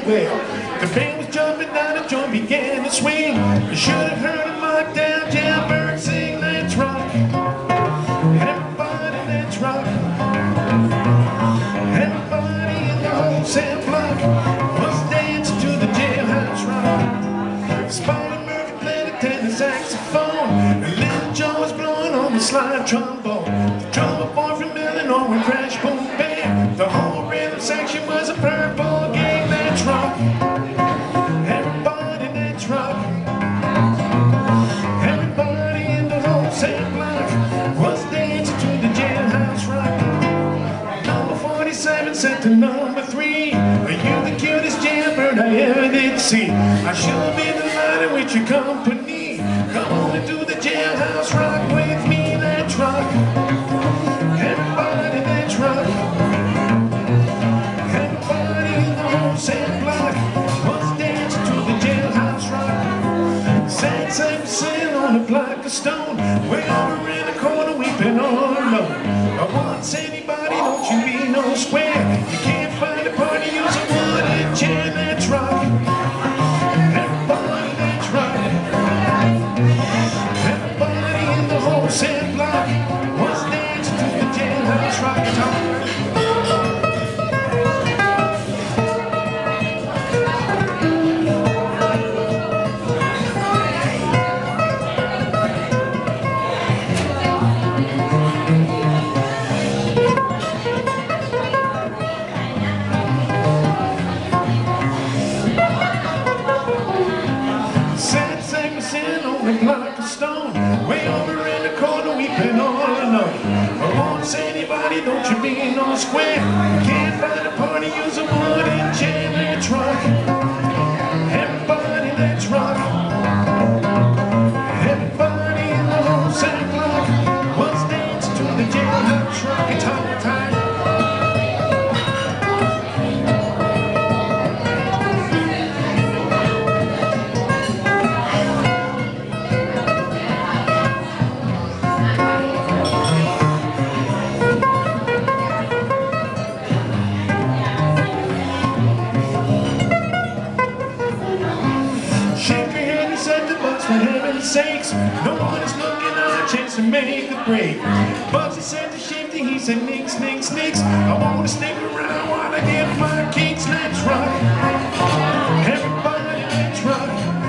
well. The band was jumping down, the joint began to swing. You should have heard him mark down, jailbird sing, let's rock. Everybody, let's rock. Everybody in the wholesale block was dancing to the Jailhouse Rock. Spotty Murphy played a tenor saxophone, and Little Joe was blowing on the slide trombone. The drummer boy from Illinois went crash, boom, bam. The whole rhythm section was a purple gang. Let's rock. Everybody, let's rock. Everybody in the wholesale block was dancing to the Jailhouse Rock. Number 47 set to number 3. Are you the cutest jailbird I ever did see? I should be delighted with your company. Come on and do the Jailhouse Rock with me. Let's rock. Everybody, let's rock. Everybody in the wholesale block was dancing to the Jailhouse Rock. Sad, same sin on a block of stone, way over in the corner weeping all alone. I want anybody, don't you be no square. You can't find a party, use a wooden chair. Let's rock. Everybody, let's rock. Everybody in the wholesale block was dancing to the Jailhouse Rock. On a block of stone, way over in the corner weeping all alone. I won't anybody, don't you be no square. You can't find a party, use a wooden chair. Let's rock. Everybody, let's rock. Everybody in the wholesale block was dancing to the Jailhouse Rock. It's all time. For heaven's sakes, no one is looking on a chance to make the break. Bugsy said to Shifty, he said nix, nix, nix. I wanna stick around while I get my kicks. Let's rock. Everybody, let's rock.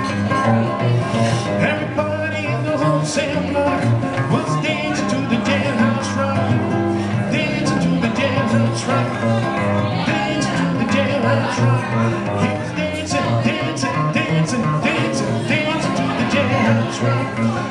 Everybody in the wholesale block was dancing to the Jailhouse Rock. Dancing to the Jailhouse Rock. Dancing to the Jailhouse Rock. He was dancing, dancing, dancing, dancing, dancing to the Jailhouse Rock.